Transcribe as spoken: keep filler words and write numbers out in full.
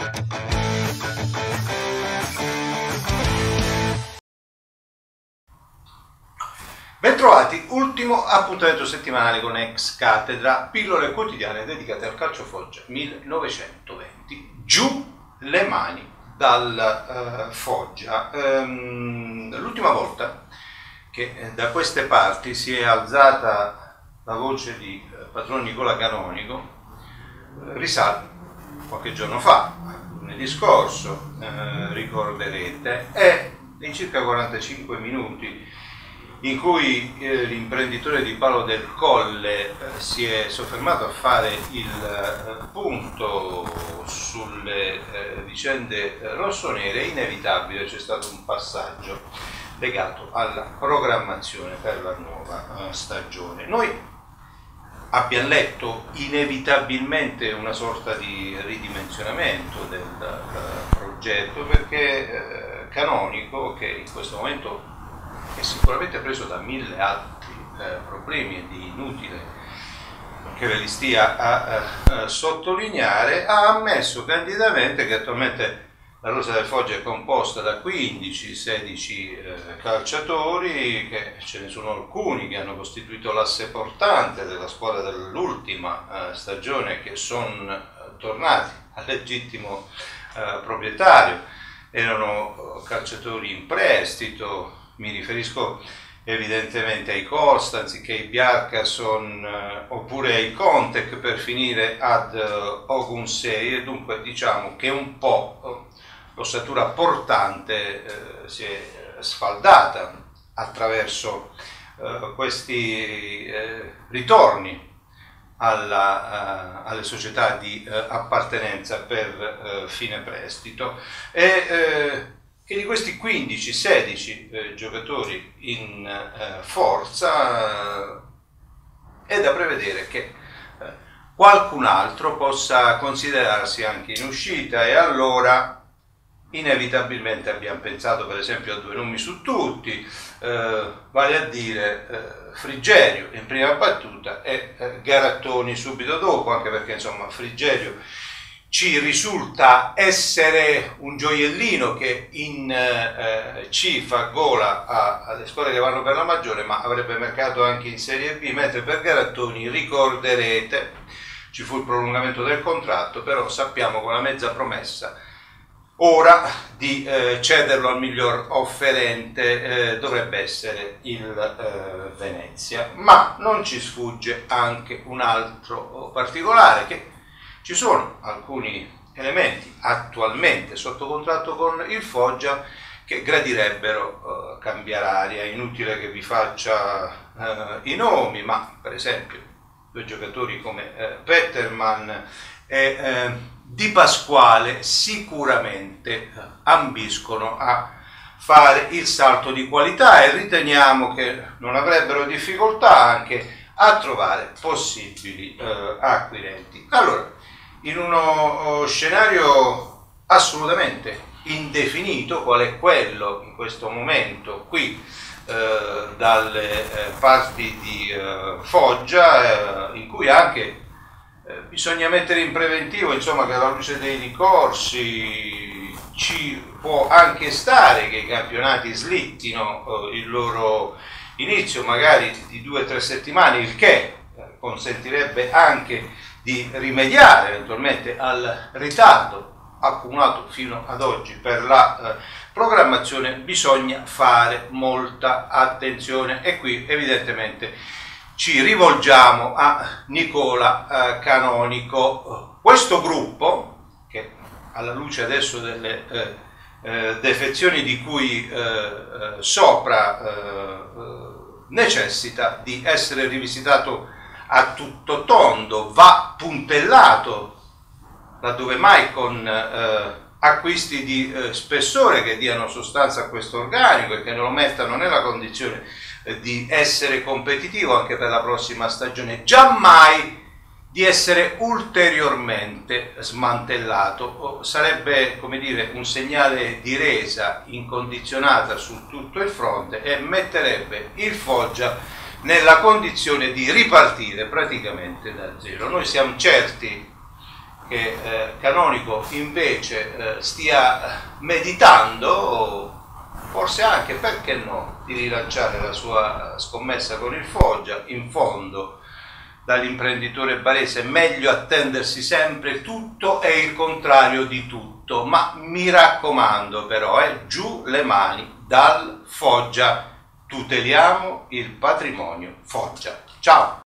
Bentrovati, ultimo appuntamento settimanale con Ex Cattedra, pillole quotidiane dedicate al calcio Foggia millenovecentoventi. Giù le mani dal uh, Foggia. Um, l'ultima volta che da queste parti si è alzata la voce di uh, padron Nicola Canonico uh, risale qualche giorno fa, lunedì scorso, uh, ricorderete, e in circa quarantacinque minuti in cui eh, l'imprenditore di Palo del Colle eh, si è soffermato a fare il eh, punto sulle eh, vicende eh, rossonere, è inevitabile, c'è stato un passaggio legato alla programmazione per la nuova eh, stagione. Noi abbiamo letto inevitabilmente una sorta di ridimensionamento del eh, progetto, perché eh, Canonico, che in questo momento è sicuramente preso da mille altri eh, problemi ed è inutile che ve li stia a, a, a sottolineare, ha ammesso candidamente che attualmente la rosa del Foggia è composta da quindici sedici eh, calciatori, che ce ne sono alcuni che hanno costituito l'asse portante della squadra dell'ultima eh, stagione, che sono eh, tornati al legittimo eh, proprietario, erano calciatori in prestito. Mi riferisco evidentemente ai Costanzi, che ai Bjarkason eh, oppure ai Contec, per finire ad uh, Ogunsei, e dunque diciamo che un po' eh, l'ossatura portante eh, si è sfaldata attraverso eh, questi eh, ritorni alla, uh, alle società di uh, appartenenza per uh, fine prestito. E, eh, che di questi quindici sedici eh, giocatori in eh, forza eh, è da prevedere che eh, qualcun altro possa considerarsi anche in uscita, e allora inevitabilmente abbiamo pensato per esempio a due nomi su tutti, eh, vale a dire eh, Frigerio in prima battuta e eh, Garattoni subito dopo, anche perché insomma Frigerio ci risulta essere un gioiellino che in eh, C fa gola a, alle squadre che vanno per la maggiore, ma avrebbe mercato anche in Serie B, mentre per Garattoni, ricorderete, ci fu il prolungamento del contratto, però sappiamo con la mezza promessa ora di eh, cederlo al miglior offerente, eh, dovrebbe essere il eh, Venezia. Ma non ci sfugge anche un altro particolare, che ci sono alcuni elementi attualmente sotto contratto con il Foggia che gradirebbero uh, cambiare aria. Inutile che vi faccia uh, i nomi, ma per esempio due giocatori come uh, Petterman e uh, Di Pasquale sicuramente uh, ambiscono a fare il salto di qualità, e riteniamo che non avrebbero difficoltà anche a trovare possibili uh, acquirenti. Allora, in uno scenario assolutamente indefinito, qual è quello in questo momento qui eh, dalle eh, parti di eh, Foggia, eh, in cui anche eh, bisogna mettere in preventivo, insomma, che alla luce dei ricorsi ci può anche stare che i campionati slittino eh, il loro inizio magari di due o tre settimane, il che eh, consentirebbe anche di rimediare eventualmente al ritardo accumulato fino ad oggi per la eh, programmazione. Bisogna fare molta attenzione, e qui evidentemente ci rivolgiamo a Nicola eh, Canonico. Questo gruppo, che alla luce adesso delle eh, eh, defezioni di cui eh, eh, sopra eh, necessita di essere rivisitato a tutto tondo, va puntellato laddove mai con eh, acquisti di eh, spessore che diano sostanza a questo organico e che lo mettano nella condizione eh, di essere competitivo anche per la prossima stagione, giammai di essere ulteriormente smantellato. Sarebbe, come dire, un segnale di resa incondizionata su tutto il fronte e metterebbe il Foggia nella condizione di ripartire praticamente da zero. Noi siamo certi che eh, Canonico invece eh, stia meditando, forse anche, perché no, di rilanciare la sua scommessa con il Foggia. In fondo, dall'imprenditore barese è meglio attendersi sempre tutto e il contrario di tutto, ma mi raccomando però, eh, giù le mani dal Foggia, tuteliamo il patrimonio Foggia. Ciao!